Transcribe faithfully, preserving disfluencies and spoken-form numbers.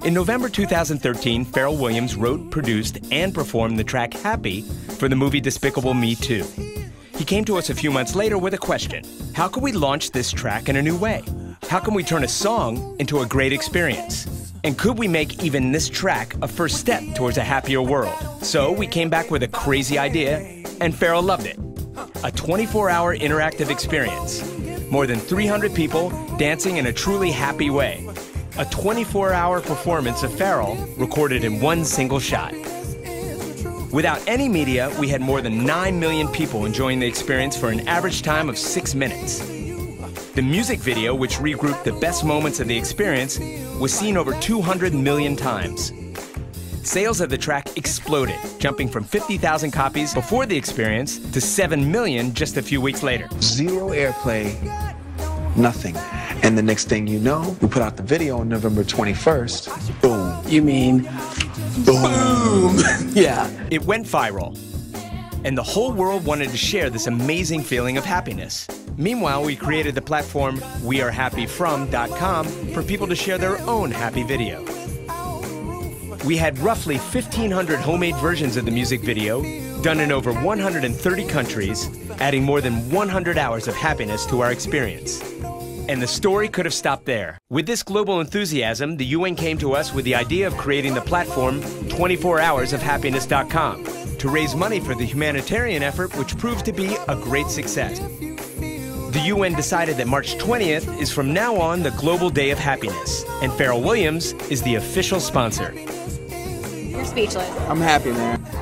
In November two thousand thirteen, Pharrell Williams wrote, produced, and performed the track Happy for the movie Despicable Me two. He came to us a few months later with a question. How can we launch this track in a new way? How can we turn a song into a great experience? And could we make even this track a first step towards a happier world? So we came back with a crazy idea, and Pharrell loved it. A twenty-four hour interactive experience. More than three hundred people dancing in a truly happy way. A twenty-four hour performance of Pharrell recorded in one single shot. Without any media, we had more than nine million people enjoying the experience for an average time of six minutes. The music video, which regrouped the best moments of the experience, was seen over two hundred million times. Sales of the track exploded, jumping from fifty thousand copies before the experience to seven million just a few weeks later. Zero airplay, nothing. And the next thing you know, we put out the video on November twenty-first. Boom. You mean Boom. boom? Yeah. It went viral, and the whole world wanted to share this amazing feeling of happiness. Meanwhile, we created the platform we are happy from dot com for people to share their own happy video. We had roughly fifteen hundred homemade versions of the music video, done in over one hundred thirty countries, adding more than one hundred hours of happiness to our experience. And the story could have stopped there. With this global enthusiasm, the U N came to us with the idea of creating the platform twenty-four hours of happiness dot com to raise money for the humanitarian effort, which proved to be a great success. The U N decided that March twentieth is from now on the Global Day of Happiness, and Pharrell Williams is the official sponsor. You're speechless. I'm happy, man.